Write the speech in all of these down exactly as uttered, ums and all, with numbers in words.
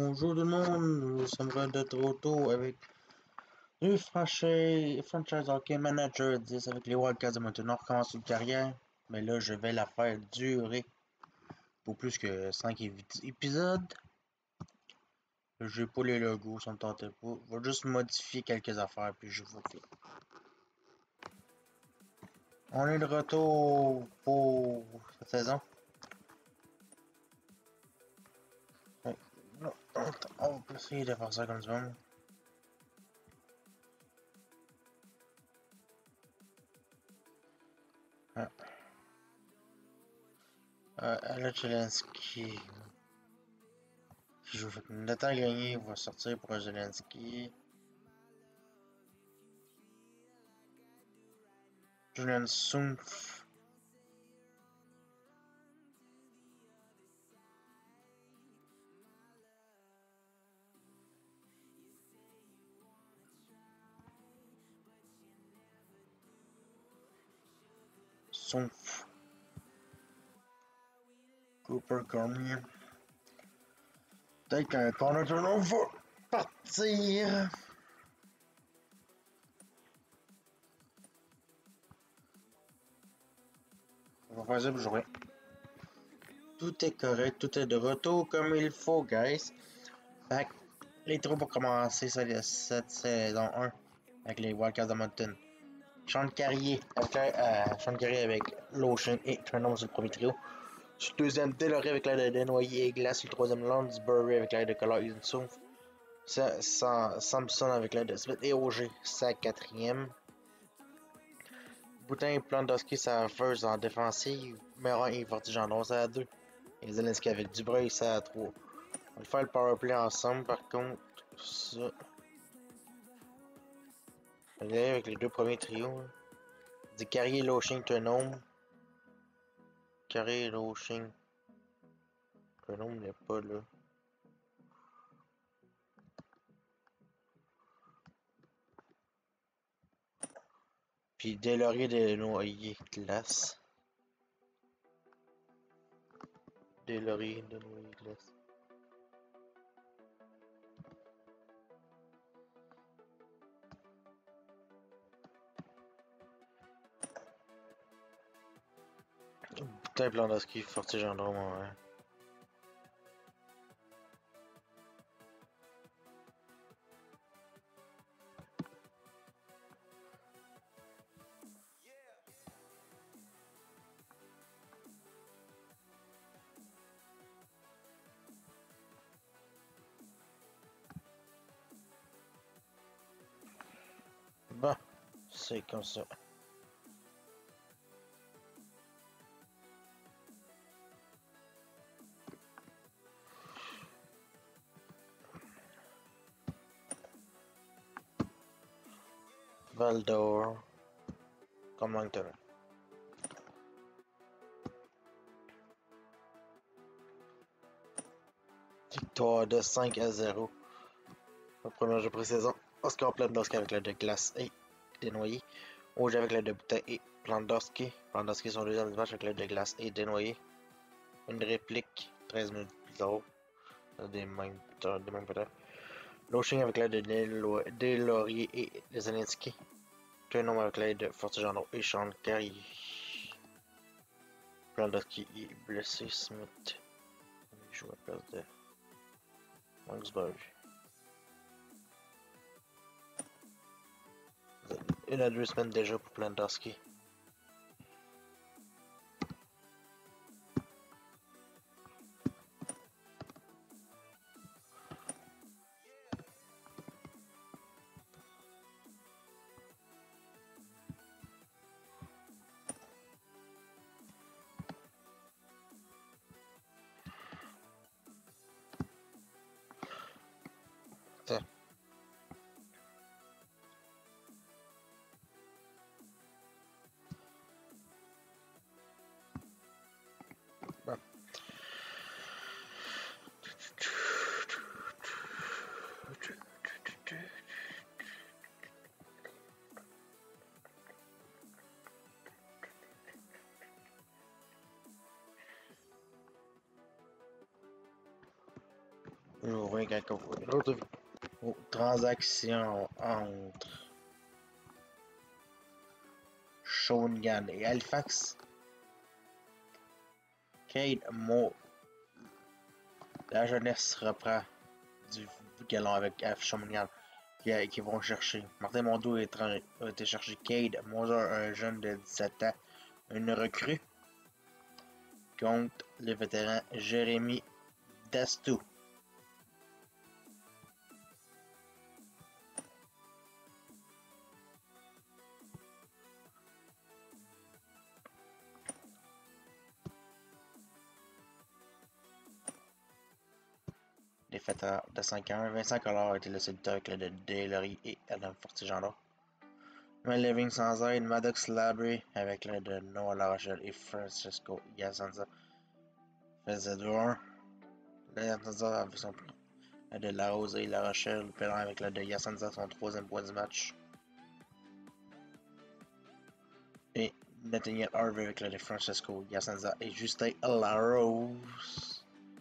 Bonjour tout le monde, nous sommes de Toronto avec le franchise, franchise Hockey Manager dix avec les Wildcats de Montréal. On recommence une carrière, mais là je vais la faire durer pour plus que cinq épisodes. Je n'ai pas les logos, ça me tentait pas. Je vais juste modifier quelques affaires puis je vous fais. On est de retour pour cette saison. Ouais. Non, on va essayer de faire ça comme ça. Ah. Euh, Alex Zelensky qui joue. Nathan Gagné va sortir pour Zelensky. Julian Sumpf. Sumpf. Cooper Cormier. Peut-être qu'un corner turnover va partir. On va faire ça pour jouer. Tout est correct, tout est de retour comme il faut, guys. Fait que les trous pour commencer cette saison un avec les Wildcats de Moncton. Sean Carrier, euh, Sean Carrier avec Lotion et Turnover sur le premier trio. Sur le deuxième, Delory avec l'aide de Desnoyers et Glace. Sur le troisième, Lonsbury avec l'aide de Collard et Souf. Samson avec l'aide de Smith et Auger, sa quatrième. Boutin et Plandowski, ça first en défensive. Meron et Fortigendron, ça à deux. Et Zelensky avec Dubreuil, ça à trois. On va faire le powerplay ensemble, par contre. Ça. On va y aller avec les deux premiers trios. Du Carrier, Loching, Tenome. Carrier, Loching. Tenome n'est pas là. Puis Deslauriers, Desnoyers, Glace. Deslauriers, Desnoyers, Glace. Putain, Plandowski, Fortigendron, ouais. Bon, c'est comme ça. Val d'Or, comme Moncton. Victoire de cinq à zéro. Le premier jeu pré-saison. Oscar Plandowski avec l'aide de Glace et Desnoyers. Auger avec l'aide de Boutin et Plandowski. Plandowski son deuxième match avec l'aide de Glace et Desnoyers. Une réplique treize minutes plus tard. Des mêmes, des mêmes peut-être. Loching avec l'aide de Deslauriers et de Zelensky. Turnover avec l'aide de Fortigendron et Sean Carrier. Plandowski est blessé. Smith. Il joue à la place de Lonsbury. Une à deux semaines déjà pour Plandowski. Tiens. Bon. J'ouvre quelques autres oh, transactions entre Shawinigan et Halifax. Cade Moore. La jeunesse reprend du galon avec Shawinigan qui, qui vont chercher. Martin Mondeau a été chercher Cade Moser, un jeune de dix-sept ans, une recrue, contre le vétéran Jérémy Dastou. Défaite de cinq à un. Vincent Collard a été le séducteur avec le de Delory et Adam Fortigendon. Matt Living sans aide, Maddox Labrie avec l'aide de Noah Larochelle et Francisco Yazanza faisait deux à un. Yazanza avec son l'aide de Larose et La Rochelle, Pellant avec l'aide de Yazanza son troisième point du match. Et Nathaniel Harvey avec l'aide de Francisco Yazanza et Justin Larose.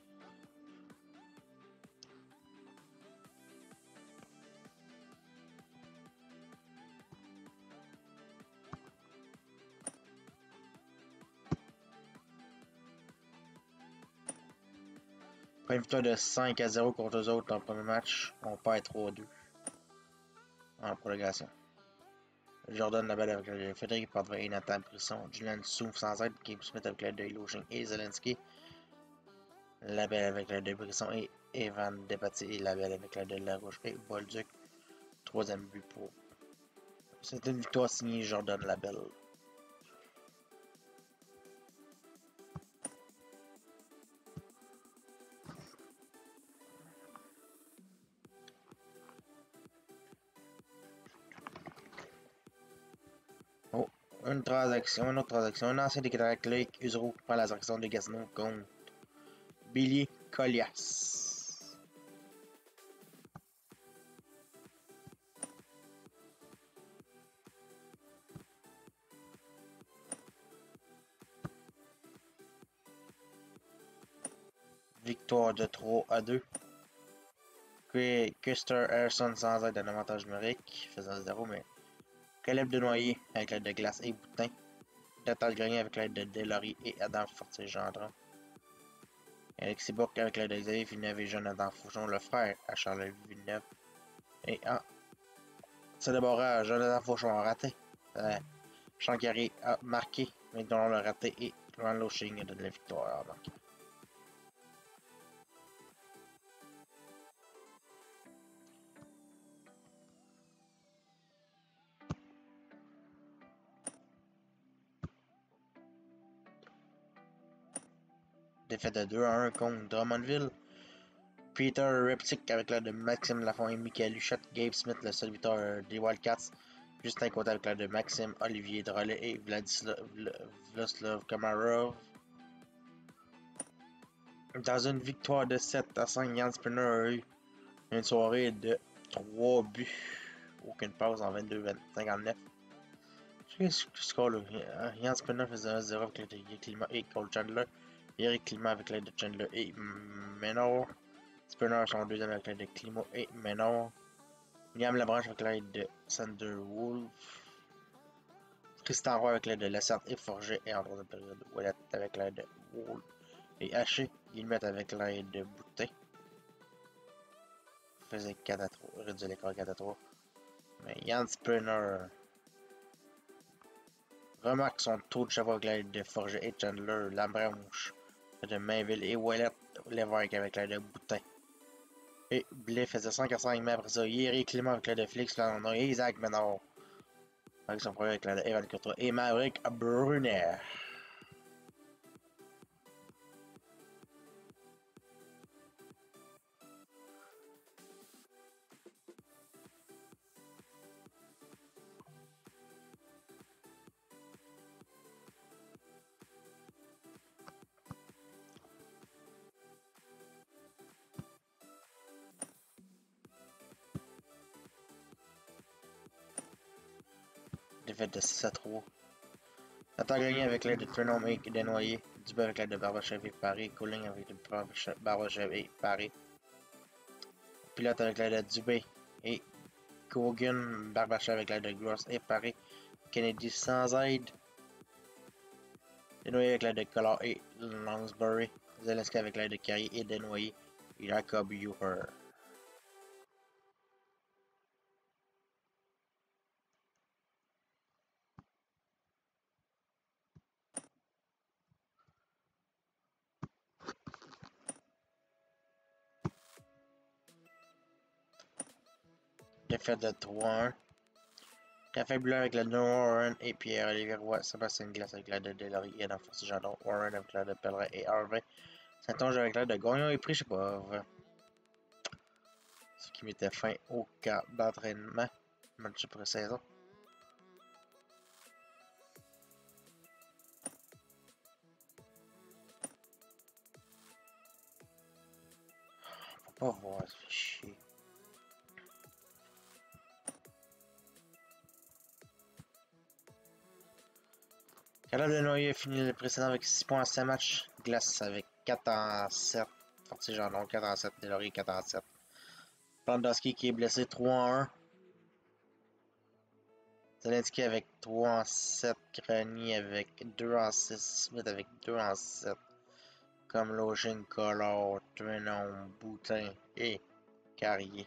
Après une victoire de cinq à zéro contre eux autres dans le premier match, on perd trois à deux en prolongation. Jordan Labelle avec l'aide de Frédéric Potvin et Nathan Brisson. Julian Souf sans aide. Gabe Smith avec l'aide de Iloshin et Zelensky. Labelle avec l'aide de Brisson et Evan Depati. Et Labelle avec l'aide de Larouche et Bolduc. Troisième but pour. C'était une victoire signée Jordan Labelle. Oh, une transaction, une autre transaction. Un ancien des Cataractes, Loïc Usereau prend la direction de Gatineau contre Billy Collias. Victoire de trois à deux. Custer Harrison sans aide d'un avantage numérique, faisant zéro, mais Caleb Denoyer avec l'aide de Glace et Boutin. Natal Grenier avec l'aide de Delory et Adam Fortier-Gendron. Alexis Bourque avec l'aide de Xavier Villeneuve et Jonathan Fauchon, le frère à Charles Villeneuve. Et en célébrant, Jonathan Fauchon a raté. Euh, Chancari a marqué, McDonald l'a raté et Ron Loshing a donné la victoire à marquer. Défaite de deux à un contre Drummondville. Peter Reptic avec l'aide de Maxime Lafont et Michael Huchette. Gabe Smith, le serviteur des Wildcats. Justin Côté avec l'aide de Maxime, Olivier Drolet et Vladislav Komarov. Dans une victoire de sept à cinq, Jan Spinner a eu une soirée de trois buts. Aucune pause en vingt-deux à cinquante-neuf. Je sais ce score là. Jan Spinner faisait un zéro avec l'aide de Climat et Cole Chandler. Eric Climat avec l'aide de Chandler et Menor. Spinner son deuxième avec l'aide de Climat et Menor. William Labranche avec l'aide de Sander Wolf. Tristan Roy avec l'aide de Lessard et Forget et en troisième période. Ouellet avec l'aide de Wolf. Et Haché, Guillemette avec l'aide de Boutin. Faisait quatre à trois, réduit l'écart quatre à trois. Mais Jan Spinner remarque son taux de chevaux avec l'aide de Forget et Chandler. Labranche de Mainville et Ouellet Lévesque avec l'aide de Boutin. Et Blais faisait cinq à cinq, mais après ça, Yeri Clément avec l'aide de Félix Landon et Isaac Menard avec son premier avec l'aide de Evan Courtois et Maverick Brunner. Défaite de six à trois. Nathan Gagné avec l'aide de Turnholm et Desnoyers. Dubé avec l'aide de Barbachev et Paris. Colling avec l'aide de Barbachev et Paris. Pilote avec l'aide de Dubé. Et Kogan, Barbacha avec l'aide de Gross et Paris. Kennedy sans aide. Desnoyers avec l'aide de Collard et Lansbury. Zelensky avec l'aide de Carrier et Desnoyers. Et Jacob Uher. Défaite de trois un. Café Blanc avec la de Warren et Pierre-Olivier Roy. Sébastien Glace avec la de Delory et Danforce Jardon. Warren avec la de Pellerin et Harvey. Saint-Onge avec la de Gagnon et Prichepov. Ce qui mettait fin au camp d'entraînement. Match de pré-saison. On peut pas voir, ça fait chier. Caleb Desnoyers finit le précédent avec six points en cinq matchs. Glace avec quatre en sept. Fortier Jardon quatre en sept. Delory quatre en sept. Pandowski qui est blessé trois en un. Zelensky avec trois en sept. Grenier avec deux en six. Smith avec deux en sept. Comme Logen, Collard, Trinon, Boutin et Carrier.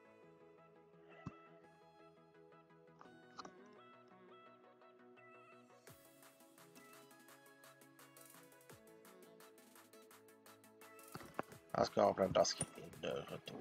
Oscar Pandowski est de retour.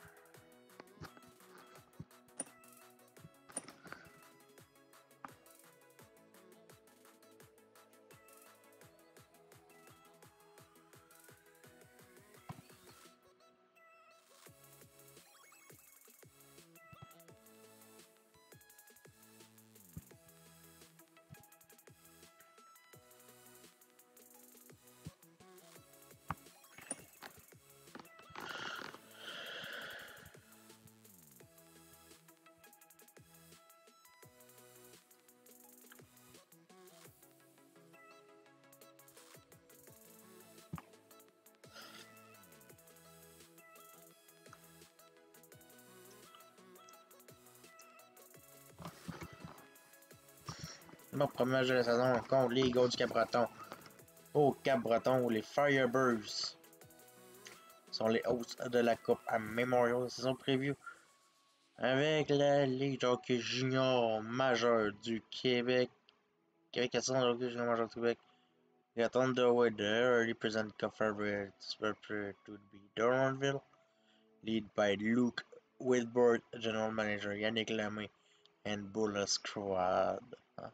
Bon, premier match de la saison contre les Eagles du Cap-Breton. Au Cap-Breton, où les Firebirds sont les hosts de la Coupe à Memorial saison preview. Avec la Ligue de hockey junior majeure du Québec. Québec a son hockey junior majeur du Québec. The Thunder with the early present Cup favorites were to be Dornville. Lead by Luke Whitburn, General Manager Yannick Lamé, and Bulla Squad.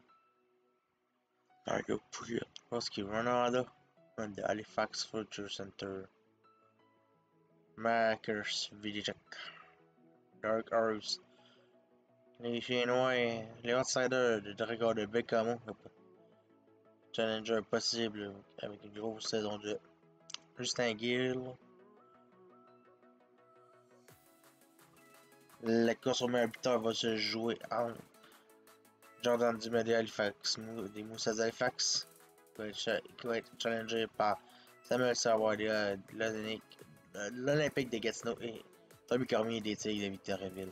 Mario Pouliot, Roski Ronaldo, and the Halifax Future Center. Marcus Vidicek, Dark Horse. Les Chinois, les outsiders de Dragon de Bécamo. Challenger possible avec une grosse saison de Justin Gill. La course au meilleur buteur va se jouer entre Jordan Dumais des Halifax, des Moussas d'Halifax, qui va être challengé par Samuel Savoie de l'Olympique de Gatineau et Tommy Cormier des Tigres de Victoriaville.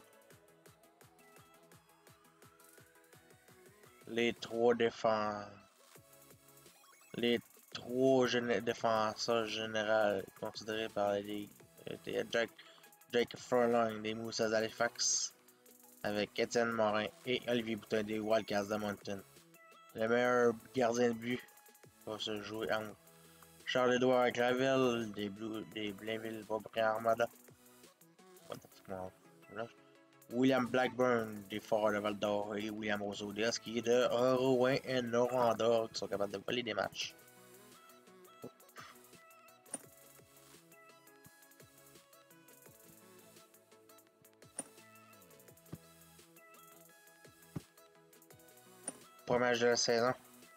Les trois défenseurs, les trois défenseurs généraux considérés par la Ligue étaient Jack, Jake Furlong des Moussas d'Halifax, avec Étienne Morin et Olivier Boutin des Wildcats de Moncton. Le meilleur gardien de but va se jouer entre Charles-Édouard Gravel des, Blue, des Blainville Boisbriand Armada. William Blackburn des Foreurs de Val-d'Or et William Rousseau des Huskies de Rouen et Noranda qui sont capables de voler des matchs. Premier match de la saison.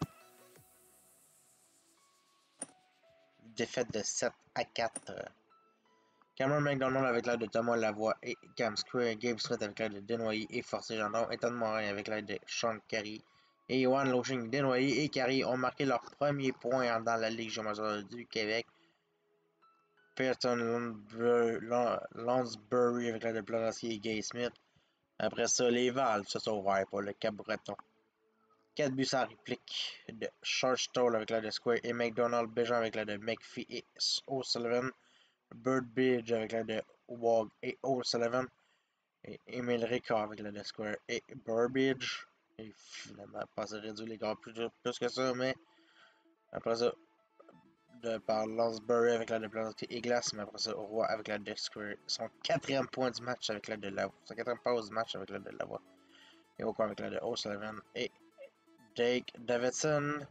Défaite de sept à quatre. Cameron McDonald avec l'aide de Thomas Lavoie et Cam Square. Gabe Smith avec l'aide de Desnoyers et Forcé Gendron. Ethan Morin avec l'aide de Sean Carey. Et Johan Loching. Desnoyers et Carey ont marqué leur premier point dans la Ligue majeure du Québec. Pearson Lansbury avec la de Planacier et Gay Smith. Après ça, les valves se sont ouverts pour le Cap-Breton. quatre buts sans réplique de Shortstall avec la de Square et McDonald, Béjean avec la de McPhee et O'Sullivan. Birdbridge avec la de Wog et O'Sullivan. Et Emile Ricard avec la de Square et Burbidge. Et finalement, pas se réduire les gars plus, plus que ça, mais après ça, de, par Lansbury avec la de Planty et Glass, mais après ça, Roy avec la de Square. Son quatrième point du match avec la de Lavoie. Son quatrième pause du match avec la de Lavoie. Et au coin avec la de O'Sullivan et Jake Davidson.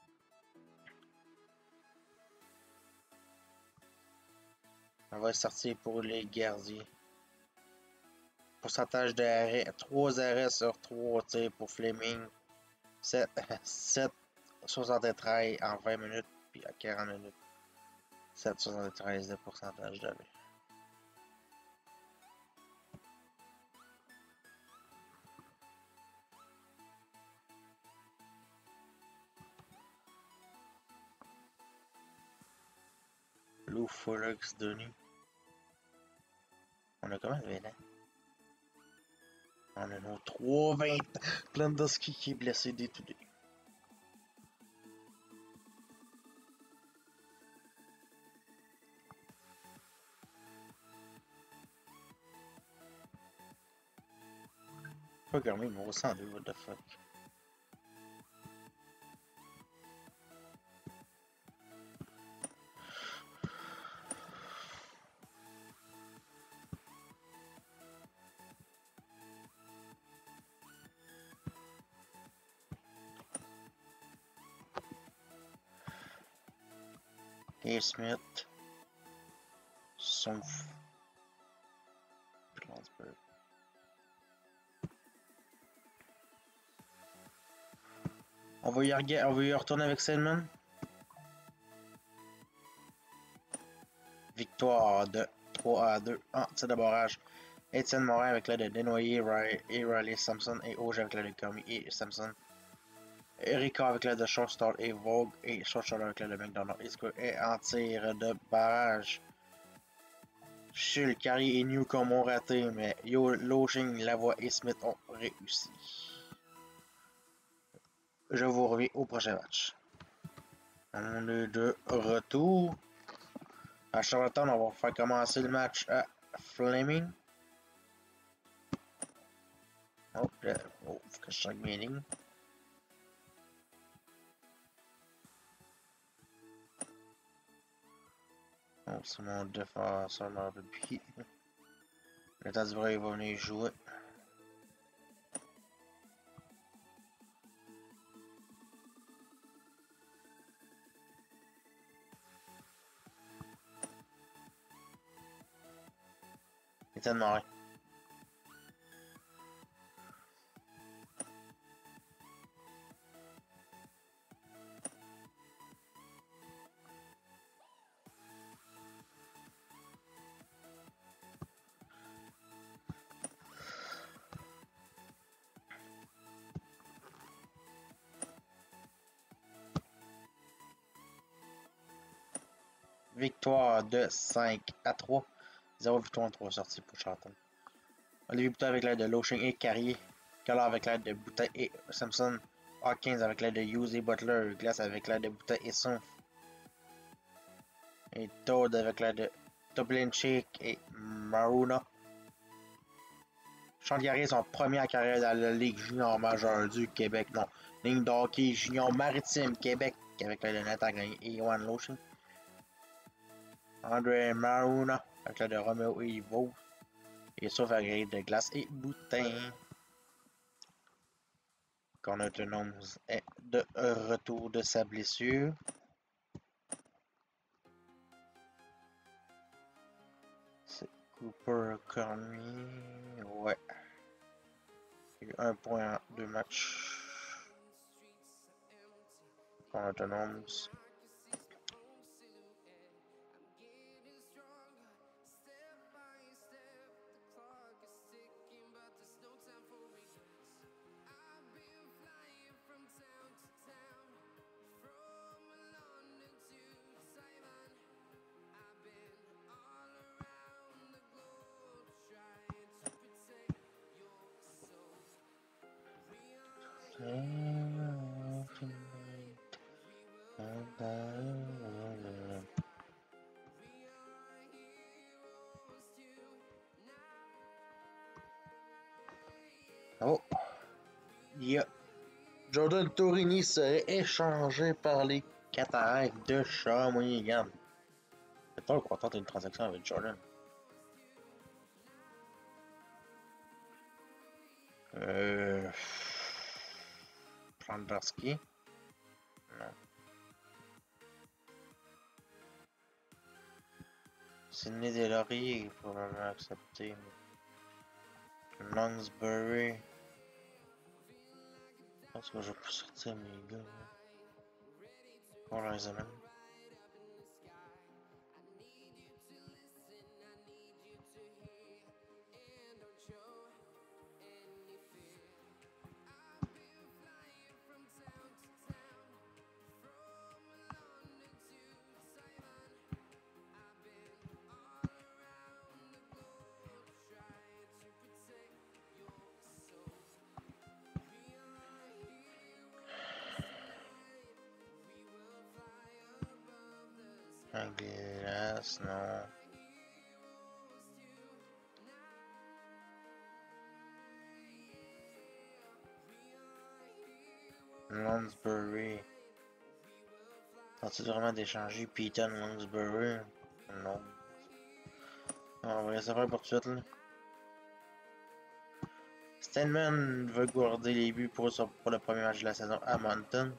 On va sortir pour les gardiens. Pourcentage d'arrêt, trois arrêts sur trois tirs pour Fleming. sept, sept soixante-treize en vingt minutes, puis à quarante minutes. sept soixante-treize de pourcentage d'arrêt. Lou Forex Denis. On a combien de vingt ans? On a nos trois vingt ans. Plandowski qui est blessé day to day. Pas quand même, au cent deux, what the fuck. Et Smith. Sauf. On va y, on va y retourner avec Selman. Victoire de trois à deux en tir de barrage. Étienne Morin avec l'aide de Desnoyers et Riley Sampson et Auge avec l'aide de Comey et Sampson. Erika avec l'aide de Shortstall et Vogue et Shortstall avec l'aide de McDonald et en tir de barrage. Schultz, Carrier et Newcomb ont raté, mais Yo, Loshing, Lavoie et Smith ont réussi. Je vous reviens au prochain match. On est de retour. À Charlottetown, on va faire commencer le match à Fleming. Oh, là, oh, faut que je check mes lignes. Oh, c'est mon défenseur là depuis. Le temps du vrai, il va venir jouer. Étienne Morin. Victoire de cinq à trois. zéro victoire, trois sorties pour Charlton. Olivier Boutin avec l'aide de Loshing et Carrier. Collard avec l'aide de Boutin et Simpson. Hawkins avec l'aide de Hughes et Butler. Glass avec l'aide de Boutin et Son. Et Todd avec l'aide de Toblinchik et Maruna. Chandiaré, son premier en carrière dans la Ligue junior majeure du Québec. Non, Ligue d'hockey junior maritime Québec avec l'aide de Nathan Gagné et Yohan Loshing. André Maruna avec l'aide de Romeo et Ivo. Et sauf à de Glace et Boutin. Qu'on autonome est de retour de sa blessure. C'est Cooper Cormier. Ouais. Il y a eu un point en deux matchs. Qu'on autonome. il y a Jordan Torini serait échangé par les Cataractes de Shawinigan. C'est pas le content d'une transaction avec Jordan. Euh... Plandarski. Non. Sidney Delaurier est probablement accepté. Longsbury. Je pense que je peux sortir mes gars. On les amène. Un glace, non. Longsbury. Tentes-tu vraiment d'échanger Peyton Longsbury? Non. On va laisser faire pour tout de suite, là. Steinman veut garder les buts pour, pour le premier match de la saison à Moncton.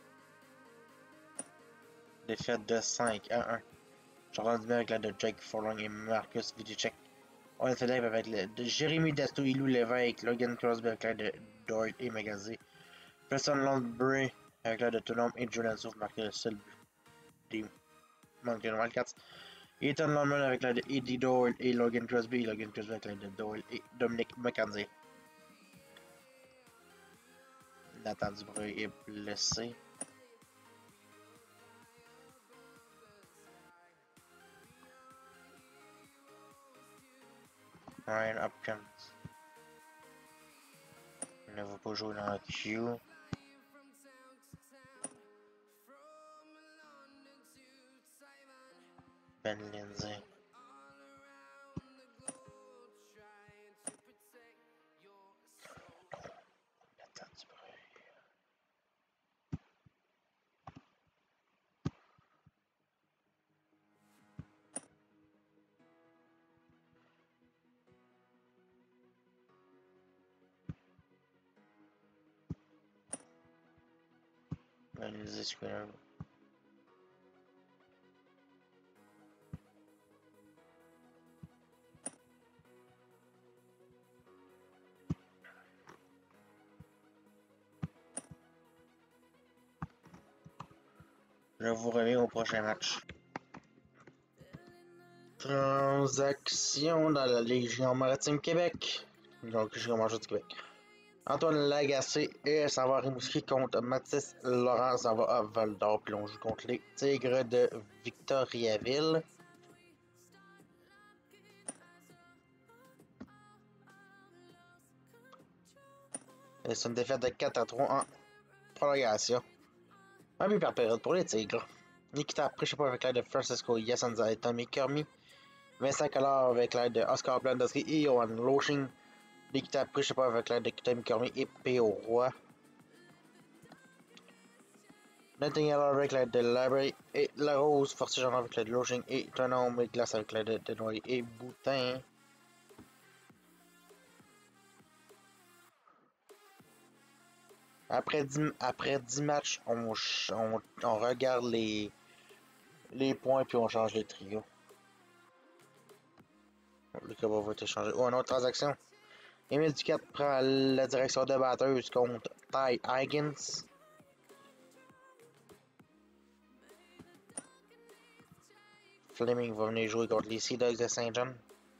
Défaite de cinq à un. Jordan Dumais avec la de Jake Furlong et Marcus Vidicek. On est live avec le de Jérémy Dasto, Ilou Lévesque, Logan Crosby avec la de Doyle et Magazine. Preston Lundbury avec la de Toulon et Jordan Souff marqué le seul but des Moncton Wildcats. Ethan Lundman avec la de Eddie Doyle et Logan Crosby. Et Logan Crosby avec la de Doyle et Dominic McKenzie. Nathan Dubreuil est blessé. Ryan Hopkins ne va pas jouer dans la Q. Ben Lindsay. Nathan Dubreuil. Ben Lindsay Square. Je vous reviens au prochain match. Transaction dans la Légion Maritime Québec. Donc, Légion Maritime du Québec. Antoine Lagacé et s'en va à Rimouski contre Mathis Laurent s'en va à Val d'Or. Puis on joue contre les Tigres de Victoriaville. Et c'est une défaite de quatre à trois en prolongation. Un but par période pour les Tigres. Nikita Prichapa avec l'aide de Francisco Yasanza et Tommy Kermy. Vincent Collard avec l'aide de Oscar Blandowski et Johan Loshing. Nikita Prichapa avec l'aide de Tommy Kermy et P O Roy. Nathaniel avec l'aide de Labray et La Rose. Fortigeant avec l'aide de Loshing et Tonome et Glace avec l'aide de Denoy et Boutin. Après dix, après dix matchs, on, on, on regarde les, les points puis on change les trios. Le cabot va être échangé. Oh, une autre transaction. Émile Duquette prend la direction de batteuse contre Ty Higgins. Fleming va venir jouer contre les Sea Dogs de Saint-John.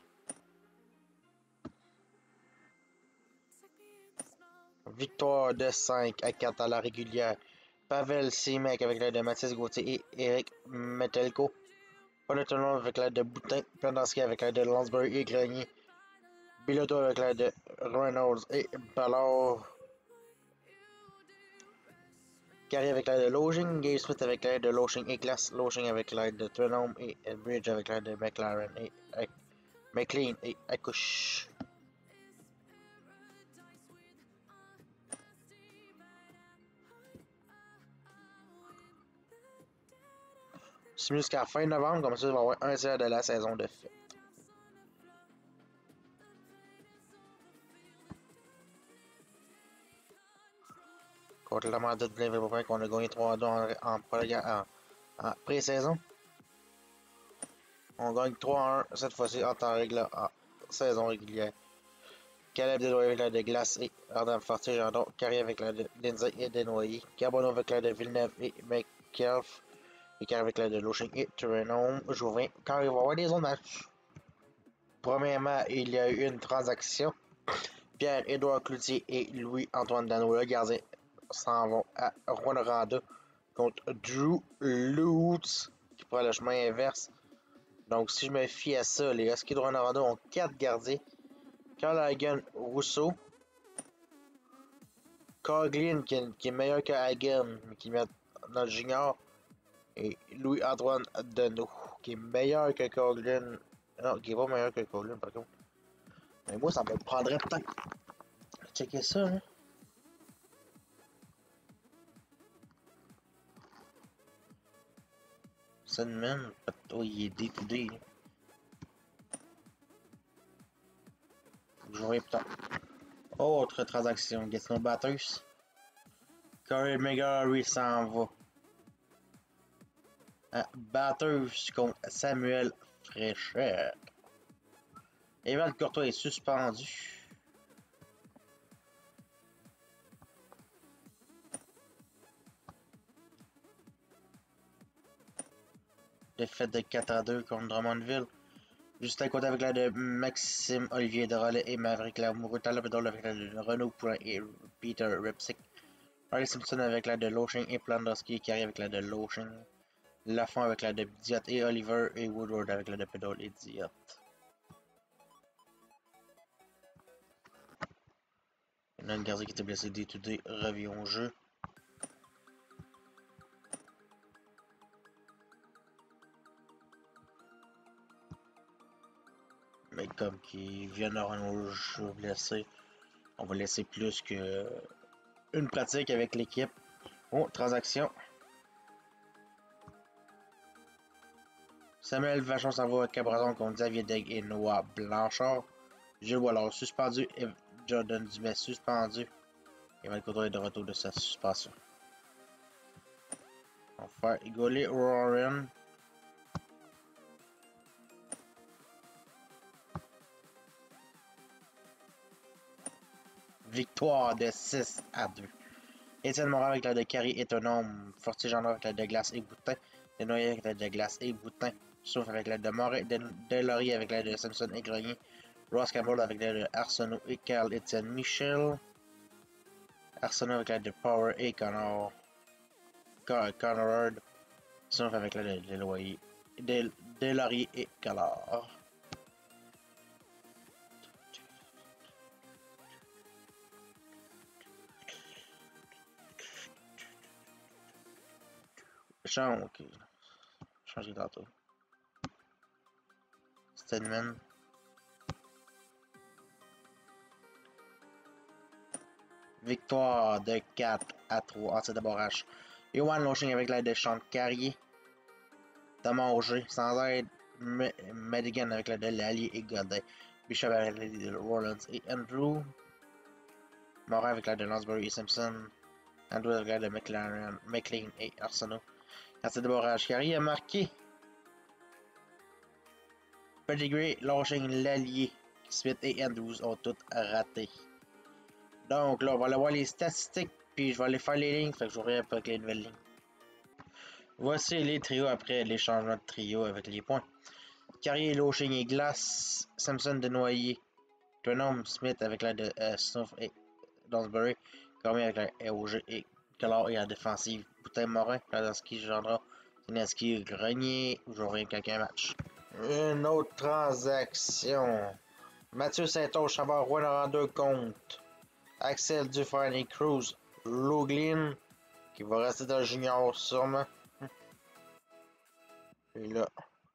Victoire de cinq à quatre à la régulière. Pavel Simek avec l'aide de Mathis Gauthier et Eric Metelko. Pas de tournoi avec l'aide de Boutin. Plandarski avec l'aide de Lansbury et Grenier. Biloto avec l'aide de Reynolds et Ballard. Carré avec l'aide de Loshing. Gabe Smith avec l'aide de Loshing et Glass. Loshing avec l'aide de Trenholm et Edbridge avec l'aide de McLaren et McLean et Akush. continue jusqu'à fin novembre, comme ça, il va y avoir un tiers de la saison de fait. Contre la mandat de Liverpool qu'on a gagné trois à deux en, en, en, en pré-saison. On gagne trois à un cette fois-ci en temps régulier, en saison régulière. Caleb Desnoyers avec la de Glace et Adam Fortier, Jandon, Carrier avec la de Lindsay et Desnoyers, Carbonneau avec la de Villeneuve et McKelf, et Carrier avec la de Loshing et Turenome, Jouvin. Quand il va y avoir des zones match. Premièrement, il y a eu une transaction. Pierre-Édouard Cloutier et Louis-Antoine Dano, le gardien, s'en vont à Rwanda contre Drew Lutz, qui prend le chemin inverse. Donc, si je me fie à ça, les Huskies de Rwanda ont quatre gardiens. Carl Hagen Rousseau. Coughlin, qui, qui est meilleur que Hagen, mais qui met dans le junior. Et Louis-Antoine Deneau, qui est meilleur que Coughlin. Non, qui est pas meilleur que Coughlin, par contre. Mais moi, ça me prendrait peut-être. Checker ça, hein. Sandman, oh, il est D deux D. J'aurais peut-être. Autre transaction, Gatineau Batters. Corey McGarry s'en va. À Batters contre Samuel Fréchette. Eval Courtois est suspendu. Défaite de quatre à deux contre Drummondville. Juste à côté avec la de Maxime Olivier Drolet et Maverick Lamoureux. Talabedol avec la de Renaud Poulain et Peter Ripsick. Harley Simpson avec la de Loshing et Plandowski. Carré avec la de Loshing. Lafont avec la de Diot et Oliver. Et Woodward avec la de Pedal et Diot. Il y a un gardien qui était blessé D deux D. Revient au jeu. Mais comme qui viennent au jeu blessé, on va laisser plus que une pratique avec l'équipe. Oh, transaction. Samuel Vachon s'en va à Cabrazon contre Xavier Degg et Noah Blanchard. Gilles Wallard suspendu et Jordan Dumais suspendu. Et Val Coudray est de retour de sa suspension. On va faire égaler Warren. Victoire de six à deux. Étienne Morin avec la de Carrie Étonome. Fortier Gendron avec la de Glace et Boutin. Desnoyers avec la de Glace et Boutin. Sauf avec la de Morin. Delaurier avec la de Simpson et Grenier. Ross Campbell avec la de Arsenault et Carl Étienne Michel. Arsenault avec la de Power et Connor. Connor. Sauf avec la de Deloyer. Delaurier et Collard. Change, ok. Changer tantôt. Stedman. Victoire de quatre à trois en tir de barrage. Yohan Loshing avec l'aide de Sean Carrier. Thomas Auger sans aide. Madigan avec l'aide de Lallier et Godin. Bishop avec l'aide de Rollins et Andrew. Morin avec l'aide de Lansbury et Simpson. Andrew avec l'aide de McLaren, McLean et Arsenault. En tir de barrage, Carrier a marqué. Pedigree, Loshing, Lallier, Smith et Andrews ont toutes raté. Donc là, on va aller voir les statistiques, puis je vais aller faire les lignes, fait que je reviens avec les nouvelles lignes. Voici les trios après les changements de trio avec les points. Carrier, Loshing et Glace, Simpson, Desnoyers, Trenholm, Smith avec la de euh, Snuff et Donsbury, Cormier avec la R O G et Collard et la défensive, Boutin, Morin, Plandowski, Gendron, Tineski, Grenier, je reviens avec un match. Une autre transaction. Mathieu Saint-Onge, Chavard, Rouen deux comptes. Axel Dufresne et Cruz, Louglin, qui va rester dans le junior sûrement. Et là,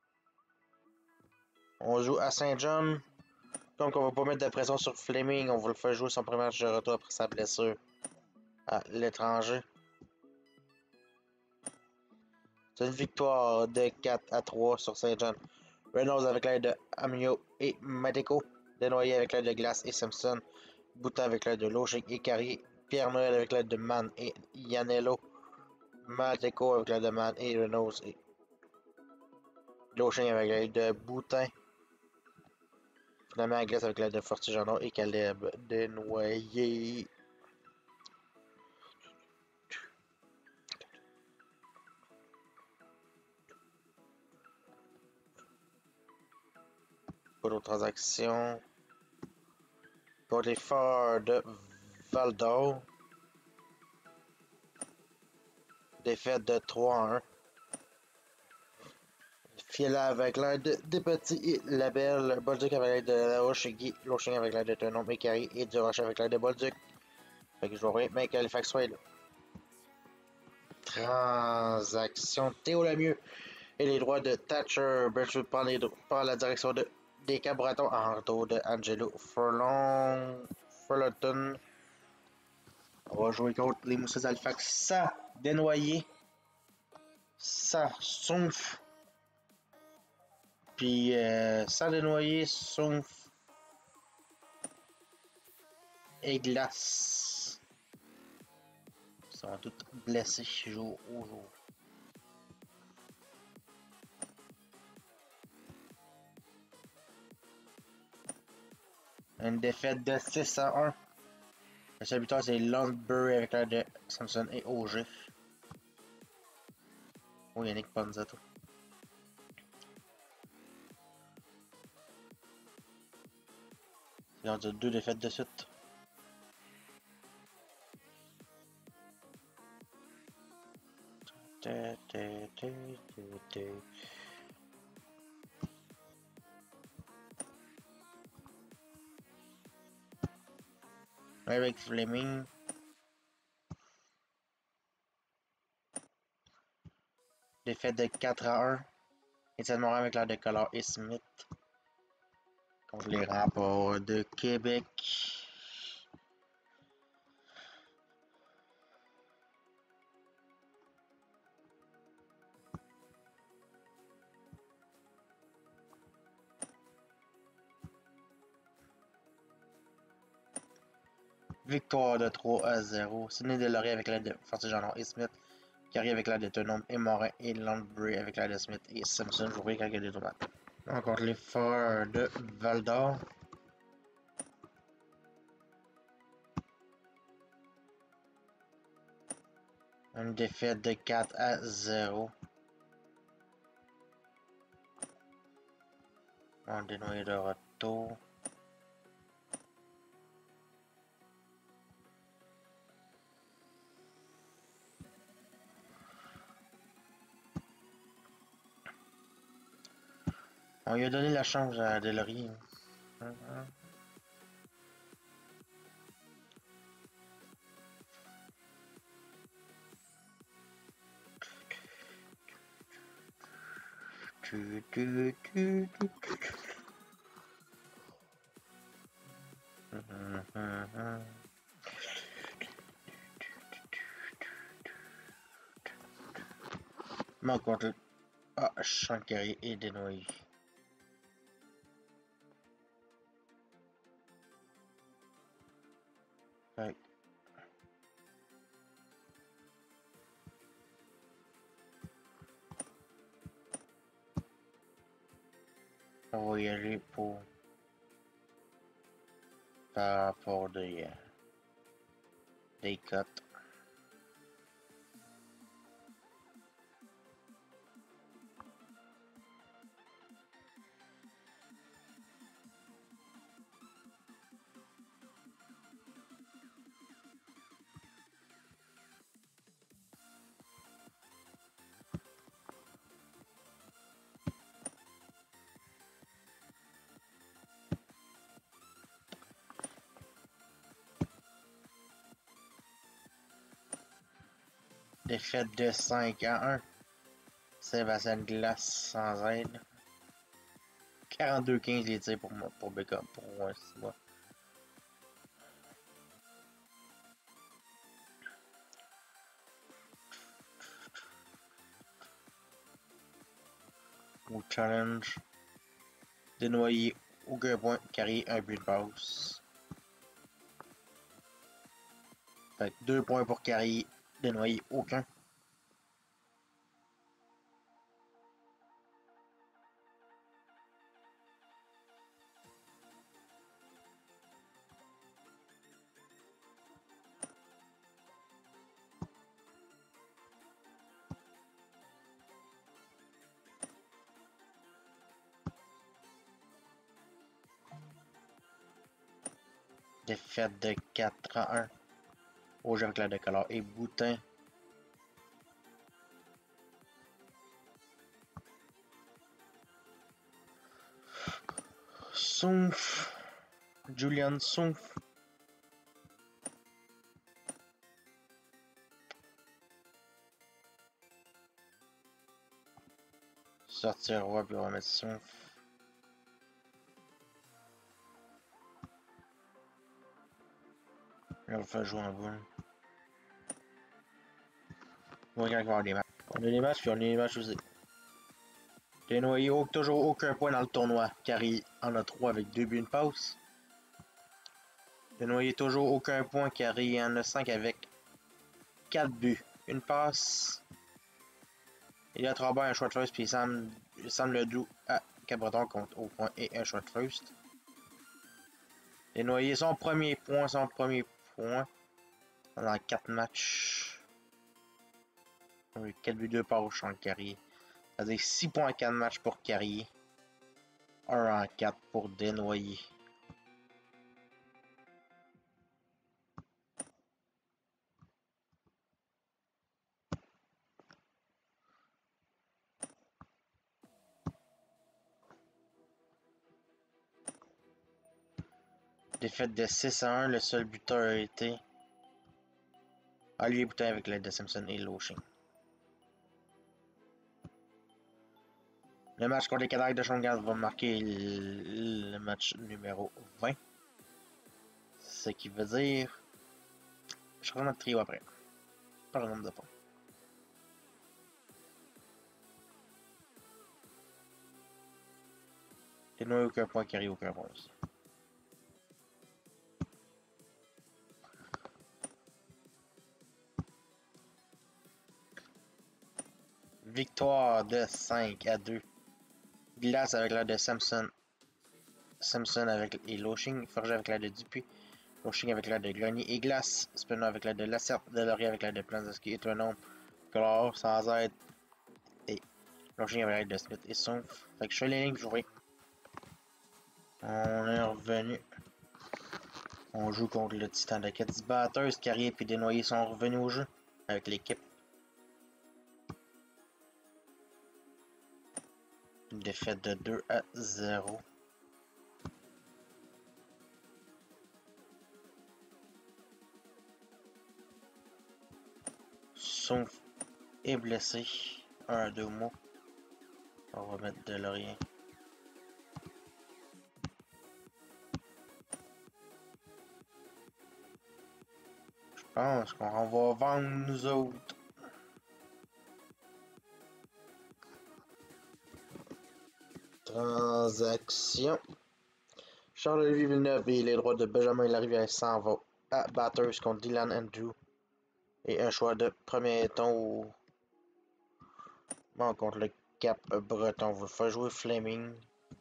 on joue à Saint-John. Donc on va pas mettre de pression sur Fleming, on va le faire jouer son premier match de retour après sa blessure à l'étranger. C'est une victoire de quatre à trois sur Saint-John. Reynolds avec l'aide de Amio et Mateko. Desnoyers avec l'aide de Glass et Simpson. Boutin avec l'aide de Loching et Carrier. Pierre-Noël avec l'aide de Mann et Yanello. Mateko avec l'aide de Mann et Reynolds et Loching avec l'aide de Boutin. Finalement, Glass avec l'aide de Fortigiano et Caleb Desnoyers. Pour d'autres transactions. Pour les forts de Val d'Or. Défaite de trois à un. Fiela avec l'aide des petits et Labelle. Bolduc avec l'aide de La Roche et Guy. Loching avec l'aide de Tenon et Carré. Et Durocher avec l'aide de Bolduc. Fait que je vois bien qu'Halifax soit là. Transaction Théo Lemieux. Et les droits de Thatcher. Birchwood par, les, par la direction de, des Cabratons en retour de Angelo Furlong. Furlongton. On va jouer contre les Moussets d'Halifax. Ça, Desnoyers. Ça, Sonf. Puis, euh, ça, Desnoyers, Sonf. Et Glace. Ils sont tous blessés jour au jour. Une défaite de six à un. Le seul buteur, c'est Lundberg avec l'aide de Samson et Auger. Oh, Yannick Ponzato. Ils ont deux défaites de suite. Eric Fleming. Défaite de quatre à un. Étienne Morin avec l'aide de Collard et Smith. Contre les Remparts de Québec. Victoire de trois à zéro. Sidney Delaurier avec l'aide de Fortigiano et Smith. Carrier avec l'aide de Tenon et Morin. Et Landry avec l'aide de Smith et Simpson. Jouer quand il y a des tomates. Encore les Forts de Val d'Or. Une défaite de quatre à zéro. On dénoué de retour. On lui a donné la chance à Delaurier. Hum, hum. Tu, tu, tu, tu, tu. Hum, hum, hum. Mon contre. Ah, Chancari et Desnoyers. Ouais. On va y aller pour par rapport des, euh, des cotes. Défaite de cinq à un. Sébastien Glace sans aide. quarante-deux quinze les tirs pour moi, pour Beckham, pour moi, c'est moi. Au challenge. Desnoyers, aucun point. Carrier, un but de passe. Fait que deux points pour Carrier. Desnoyers, aucun. Défaite de quatre à un. Au jeu avec la décolore et Boutin. Souf. Julian Souf. Sortir roi puis on va mettre Souf. On va faire jouer en boule. On va regarder voir des matchs. On a des matchs puis on a des matchs aussi. Desnoyers, toujours aucun point dans le tournoi. Carrier en a trois avec deux buts et une passe. Desnoyers, toujours aucun point. Carrier en a cinq avec quatre buts. Une passe. Il y a Trabert, un shot first, puis Sam, Sam Ledoux à Cabreton contre au point et un shot first. Desnoyers, son premier point, son premier point dans quatre matchs. quatre buts, deux passes en Carrier. C'est-à-dire six points en quatre matchs pour Carrier. un en quatre pour Desnoyers. Défaite de six à un, le seul buteur a été Olivier Boutin avec l'aide de Simpson et Loshing. Le match contre les Cataractes de Shawinigan va marquer le match numéro vingt. Ce qui veut dire... Je ferai notre trio après. Par le nombre de points. Et nous, aucun point qui arrive, aucun point aussi. Victoire de cinq à deux. Glace avec l'aide de Samson. Samson avec et Loshing. Forger avec l'aide de Dupuis. Loshing avec l'aide de Glony et Glace. Spinner avec l'aide de Lacerte. Delaurier avec l'aide de Planzinski et Tournon. Color sans aide. Et Loshing avec l'aide de Smith et Souff. Fait que je fais les lignes jouées. On est revenu. On joue contre le Titan de Caddy Batters. Carrier et Desnoyers sont revenus au jeu avec l'équipe. Une défaite de deux à zéro. Souff est blessé. Un à deux mois. On va mettre Delaurier. Je pense qu'on va vendre nous autres. Transaction. Charles-Olivier Villeneuve et les droits de Benjamin Larivière s'en vont à Batters contre Dylan Andrew. Et un choix de premier ton au... Bon, contre le Cap Breton. On va faire jouer Fleming.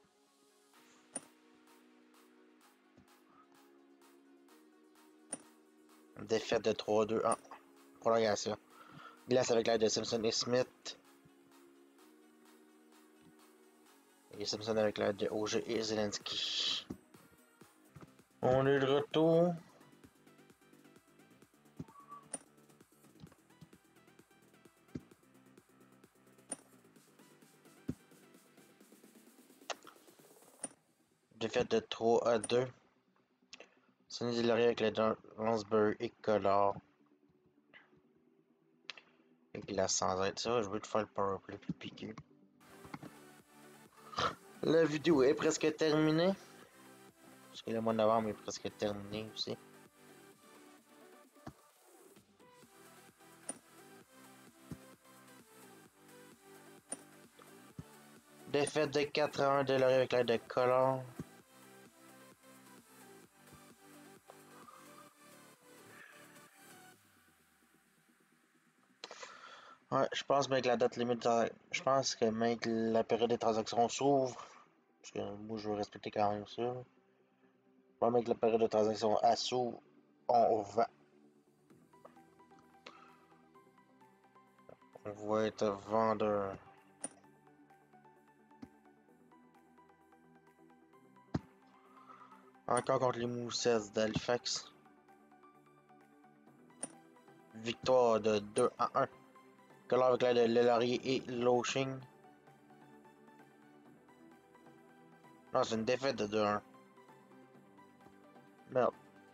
Défaite de trois à deux en prolongation. Glace avec l'aide de Simpson et Smith. Et Simpson avec l'aide de O G et Zelensky. On est de retour. Défaite de trois à deux. Sonny Delaurier avec l'aide de Lansbury et Collard. Et Glace sans aide. Ça, je veux te faire le powerplay plus piqué. La vidéo est presque terminée. Parce que le mois de novembre est presque terminé aussi. Défaite de quatre à un de Laurier avec l'aide de Collard. Ouais, je pense bien que la date limite, je pense que même que la période des transactions s'ouvre, parce que moi je veux respecter quand même ça. Pas même que la période de transaction s'ouvre, on va, on va être vendeur. Encore contre les Moussets d'Halifax. Victoire de deux à un. Collard avec l'aide de Lelaurier et Loshing. Non, c'est une défaite de deux à un. Merde.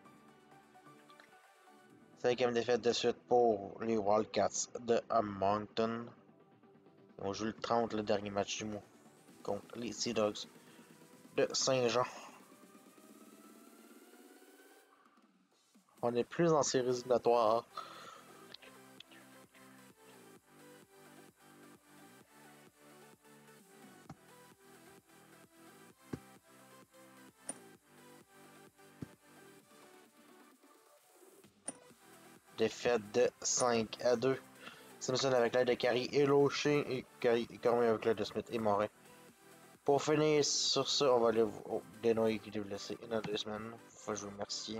Cinquième défaite de suite pour les Wildcats de Moncton. On joue le trente, le dernier match du mois, contre les Sea Dogs de Saint-Jean. On est plus en séries éliminatoires. Défaite de cinq à deux. Simpson avec l'aide de Carey et Locher et Carey quand même avec l'aide de Smith et Morin. Pour finir sur ça, on va aller au Desnoyers qui est blessé dans deux semaines. Faut jouer merci.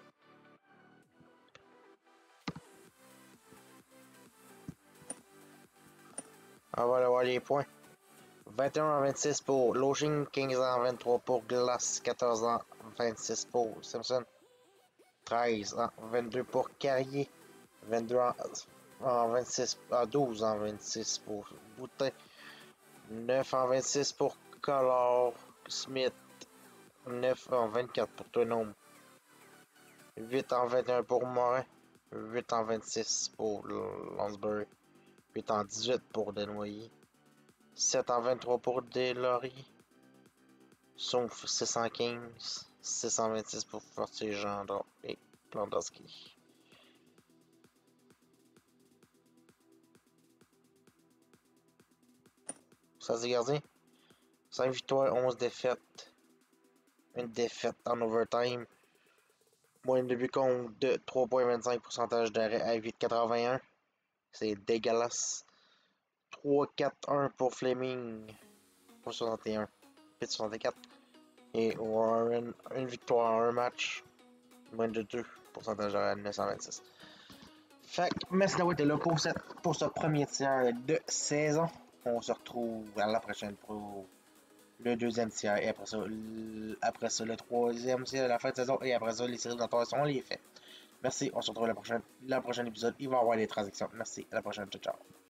On va aller voir les points. vingt et un à vingt-six pour Loshing, quinze à vingt-trois pour Glass, quatorze à vingt-six pour Simpson, treize à vingt-deux pour Carrier, vingt-deux à vingt-six, à douze à vingt-six pour Boutin, neuf à vingt-six pour Collard, Smith, neuf à vingt-quatre pour Tonome, huit à vingt et un pour Morin, huit à vingt-six pour Lonsbury, huit à dix-huit pour Desnoyers, sept à vingt-trois pour Deslauriers, sauf six cent quinze, six cent vingt-six pour Fortier-Gendron et Landowski. Ça s'est gardé. cinq victoires, onze défaites. Une défaite en overtime. Moyenne de but contre de trois virgule vingt-cinq, pourcentage d'arrêt à huit virgule quatre-vingt-un. C'est dégueulasse. trois quatre un pour Fleming. Pour soixante et un. Puis soixante-quatre. Et Warren, une victoire en un match. Moins de deux, pourcentage d'arrêt à neuf cent vingt-six. Fait que merci d'avoir été là pour, cette, pour ce premier tiers de saison. On se retrouve à la prochaine pour le deuxième tiers et après ça, après ça le troisième tiers, la fin de saison et après ça les séries éliminatoires sont les faits. Merci, on se retrouve à la prochaine, la prochaine épisode. Il va y avoir des transactions. Merci, à la prochaine, ciao ciao.